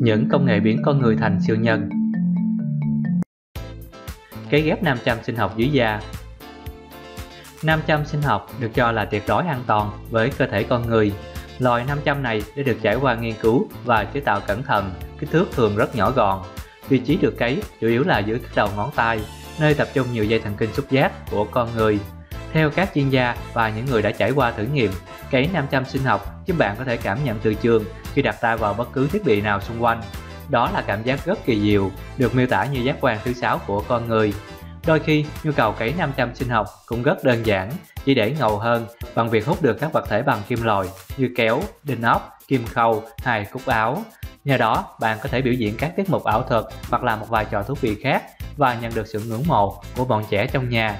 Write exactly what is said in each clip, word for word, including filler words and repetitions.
Những công nghệ biến con người thành siêu nhân. Cấy ghép nam châm sinh học dưới da. Nam châm sinh học được cho là tuyệt đối an toàn với cơ thể con người. Loại nam châm này đã được trải qua nghiên cứu và chế tạo cẩn thận, kích thước thường rất nhỏ gọn. Vị trí được cấy chủ yếu là dưới các đầu ngón tay, nơi tập trung nhiều dây thần kinh xúc giác của con người. Theo các chuyên gia và những người đã trải qua thử nghiệm, cấy nam châm sinh học giúp bạn có thể cảm nhận từ trường khi đặt tay vào bất cứ thiết bị nào xung quanh. Đó là cảm giác rất kỳ diệu, được miêu tả như giác quan thứ sáu của con người. Đôi khi, nhu cầu cấy nam châm sinh học cũng rất đơn giản, chỉ để ngầu hơn bằng việc hút được các vật thể bằng kim loại như kéo, đinh ốc, kim khâu hay cúc áo. Nhờ đó, bạn có thể biểu diễn các tiết mục ảo thuật hoặc là một vài trò thú vị khác và nhận được sự ngưỡng mộ của bọn trẻ trong nhà.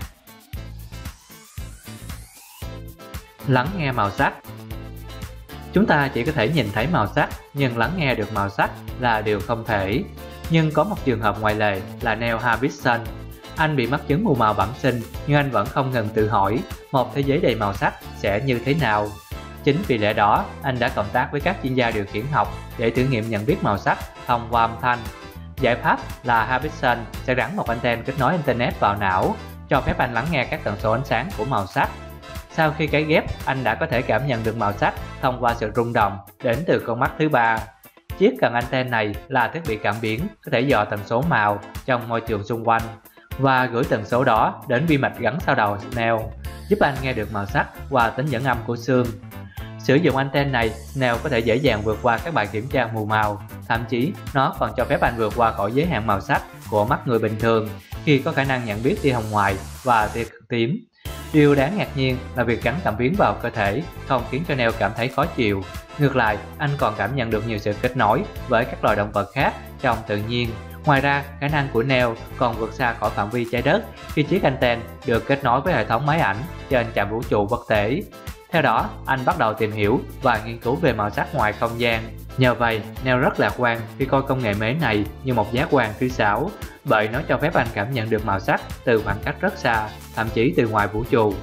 Lắng nghe màu sắc. Chúng ta chỉ có thể nhìn thấy màu sắc, nhưng lắng nghe được màu sắc là điều không thể. Nhưng có một trường hợp ngoại lệ là Neil Harbisson. Anh bị mắc chứng mù màu bẩm sinh, nhưng anh vẫn không ngừng tự hỏi một thế giới đầy màu sắc sẽ như thế nào. Chính vì lẽ đó, anh đã cộng tác với các chuyên gia điều khiển học để thử nghiệm nhận biết màu sắc thông qua âm thanh. Giải pháp là Harbisson sẽ gắn một anten kết nối internet vào não, cho phép anh lắng nghe các tần số ánh sáng của màu sắc. Sau khi cấy ghép, anh đã có thể cảm nhận được màu sắc thông qua sự rung động đến từ con mắt thứ ba. Chiếc cần anten này là thiết bị cảm biến có thể dò tần số màu trong môi trường xung quanh và gửi tần số đó đến vi mạch gắn sau đầu Neil, giúp anh nghe được màu sắc qua tính dẫn âm của xương. Sử dụng anten này, Neil có thể dễ dàng vượt qua các bài kiểm tra mù màu, thậm chí nó còn cho phép anh vượt qua khỏi giới hạn màu sắc của mắt người bình thường khi có khả năng nhận biết tia hồng ngoại và tia cực tím. Điều đáng ngạc nhiên là việc gắn cảm biến vào cơ thể không khiến cho Neil cảm thấy khó chịu. Ngược lại, anh còn cảm nhận được nhiều sự kết nối với các loài động vật khác trong tự nhiên. Ngoài ra, khả năng của Neil còn vượt xa khỏi phạm vi trái đất khi chiếc anten được kết nối với hệ thống máy ảnh trên trạm vũ trụ vật thể. Theo đó, anh bắt đầu tìm hiểu và nghiên cứu về màu sắc ngoài không gian. Nhờ vậy, Neil rất lạc quan khi coi công nghệ mới này như một giác quan thứ sáu, bởi nó cho phép anh cảm nhận được màu sắc từ khoảng cách rất xa, thậm chí từ ngoài vũ trụ.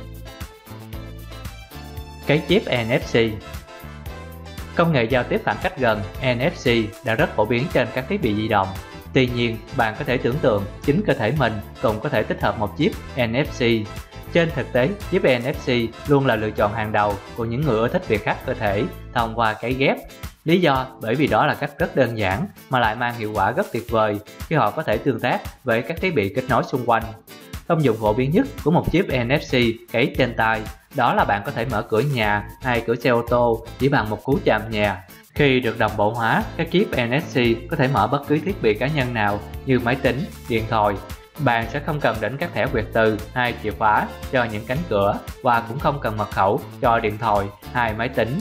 Cấy chip en ép xê. Công nghệ giao tiếp khoảng cách gần en ép xê đã rất phổ biến trên các thiết bị di động. Tuy nhiên, bạn có thể tưởng tượng chính cơ thể mình cũng có thể tích hợp một chip en ép xê. Trên thực tế, chip en ép xê luôn là lựa chọn hàng đầu của những người ưa thích việc khắc cơ thể thông qua cấy ghép. Lý do bởi vì đó là cách rất đơn giản mà lại mang hiệu quả rất tuyệt vời khi họ có thể tương tác với các thiết bị kết nối xung quanh. Công dụng phổ biến nhất của một chip en ép xê cấy trên tay đó là bạn có thể mở cửa nhà hay cửa xe ô tô chỉ bằng một cú chạm nhẹ. Khi được đồng bộ hóa, các chip en ép xê có thể mở bất cứ thiết bị cá nhân nào như máy tính, điện thoại. Bạn sẽ không cần đến các thẻ quẹt từ hay chìa khóa cho những cánh cửa và cũng không cần mật khẩu cho điện thoại hay máy tính.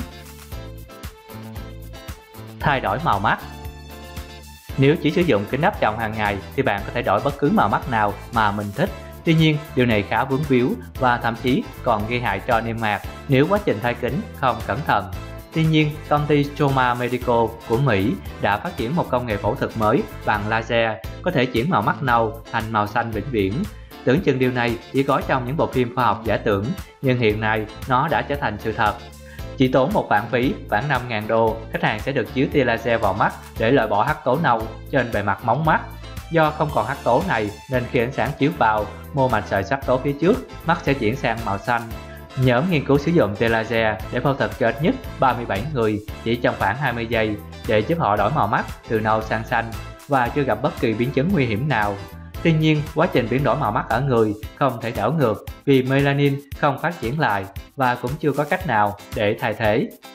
Thay đổi màu mắt. Nếu chỉ sử dụng kính áp tròng hàng ngày thì bạn có thể đổi bất cứ màu mắt nào mà mình thích. Tuy nhiên, điều này khá vướng víu và thậm chí còn gây hại cho niêm mạc nếu quá trình thay kính không cẩn thận. Tuy nhiên, công ty Stroma Medical của Mỹ đã phát triển một công nghệ phẫu thuật mới bằng laser có thể chuyển màu mắt nâu thành màu xanh vĩnh viễn. Tưởng chừng điều này chỉ có trong những bộ phim khoa học giả tưởng, nhưng hiện nay nó đã trở thành sự thật. Chỉ tốn một khoản phí khoảng năm nghìn đô, khách hàng sẽ được chiếu tia laser vào mắt để loại bỏ hắc tố nâu trên bề mặt móng mắt. Do không còn hắc tố này nên khi ánh sáng chiếu vào mô mạch sợi sắc tố phía trước, mắt sẽ chuyển sang màu xanh. Nhóm nghiên cứu sử dụng tia laser để phẫu thuật cho ít nhất ba mươi bảy người chỉ trong khoảng hai mươi giây để giúp họ đổi màu mắt từ nâu sang xanh và chưa gặp bất kỳ biến chứng nguy hiểm nào. Tuy nhiên, quá trình biến đổi màu mắt ở người không thể đảo ngược vì melanin không phát triển lại và cũng chưa có cách nào để thay thế.